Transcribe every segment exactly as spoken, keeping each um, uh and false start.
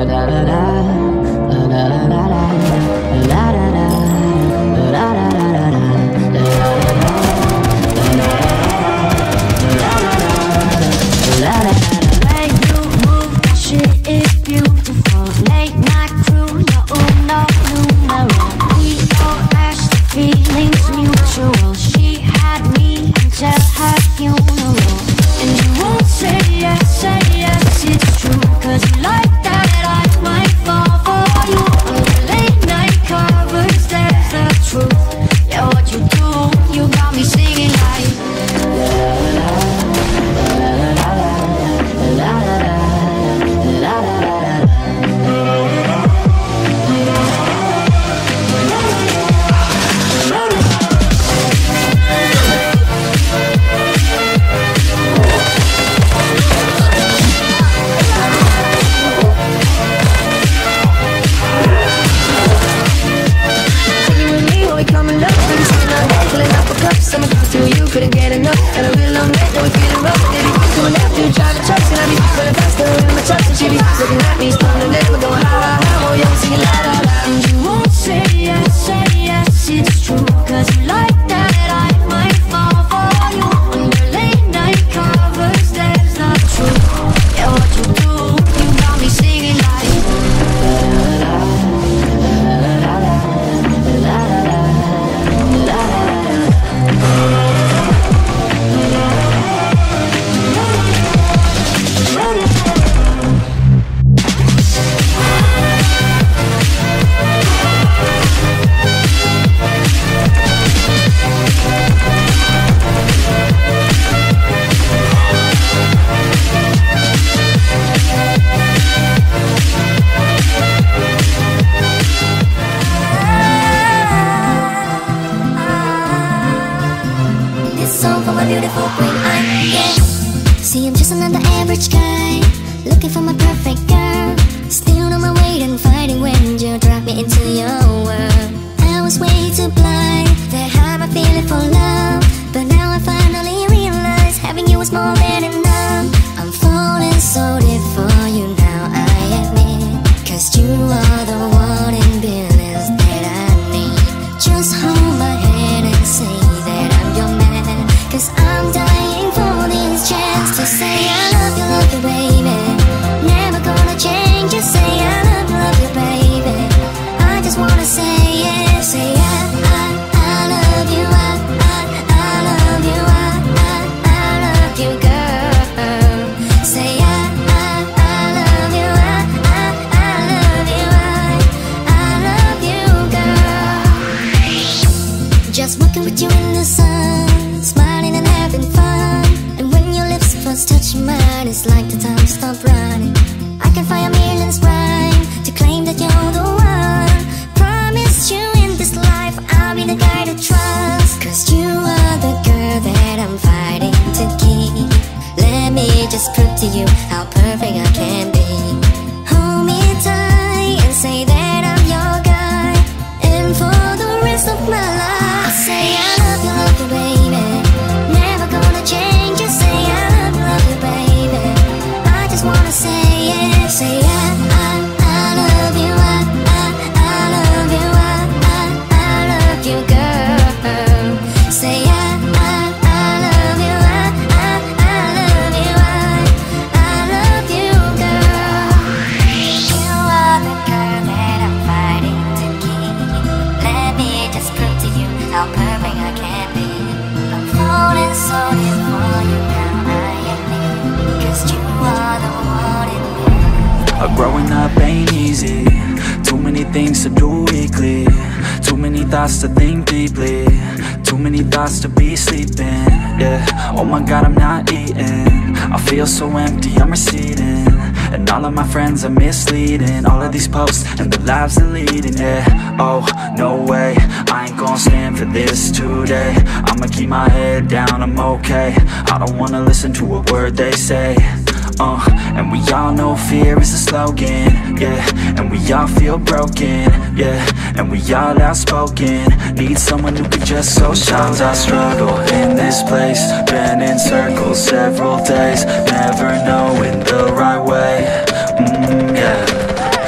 Are misleading, all of these posts and the lives they're leading, yeah. Oh, no way, I ain't gonna stand for this today. I'ma keep my head down, I'm okay. I don't wanna listen to a word they say. Uh, and we all know fear is a slogan, yeah. And we all feel broken, yeah. And we all outspoken, need someone who can just so Sometimes I struggle in this place, been in circles several days, never knowing the right way. Mm, yeah.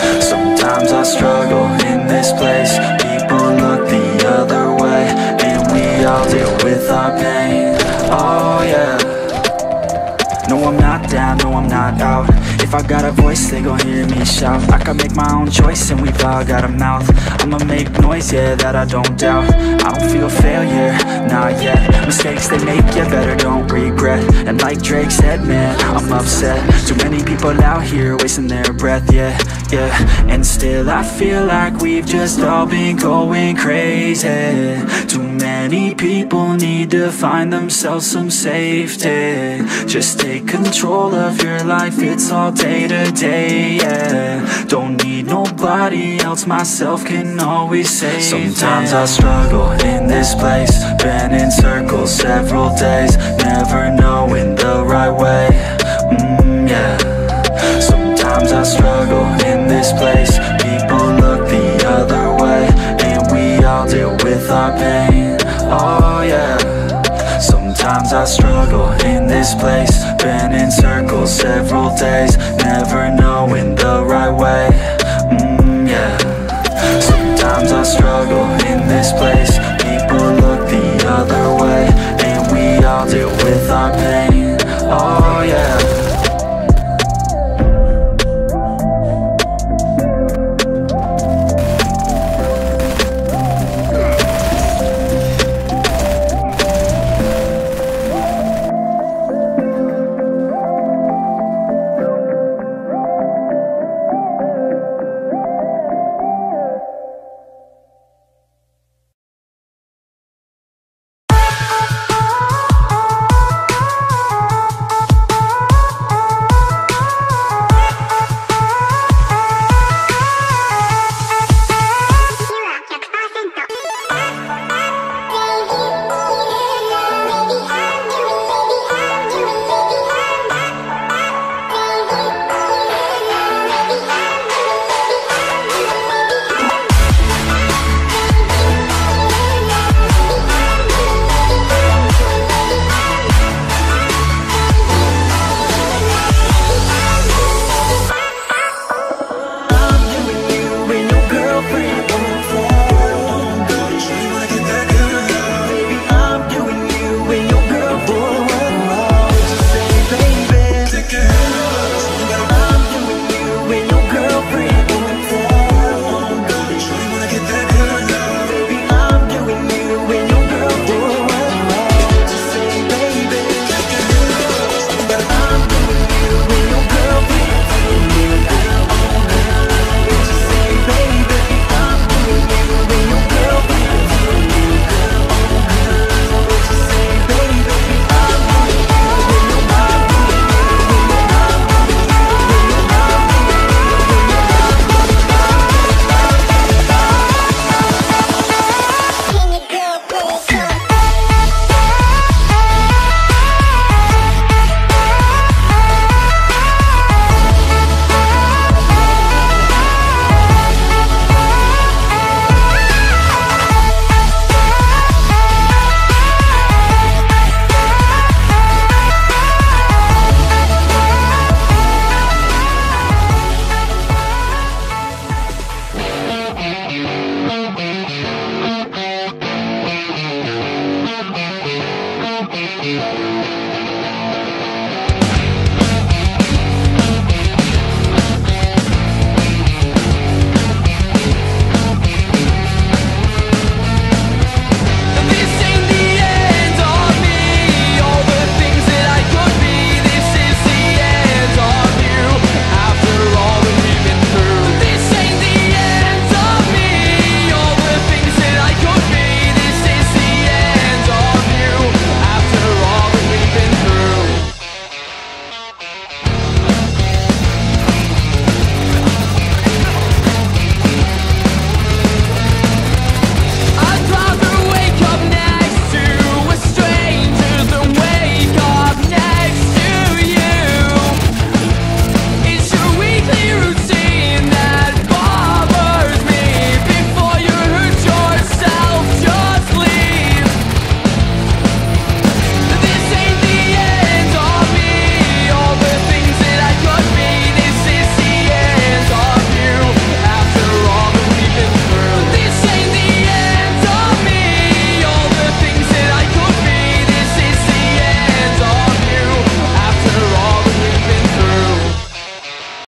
I got a voice, they gon' hear me shout. I can make my own choice and we've all got a mouth. I'ma make noise, yeah, that I don't doubt. I don't feel failure, not yet. Mistakes they make, yeah, better don't regret. And like Drake said, man, I'm upset. Too many people out here wasting their breath, yeah, yeah. And still I feel like we've just all been going crazy. Too many people need to find themselves some safety. Just take control of your life, it's all day to day, yeah. Don't need nobody else, myself can always save. Sometimes I struggle in this place, been in circles several days, never knowing the right way, mm, yeah. Sometimes I struggle in this place, people look the other way, and we all deal with our pain, oh yeah. Sometimes I struggle in this place, been in circles several days, never know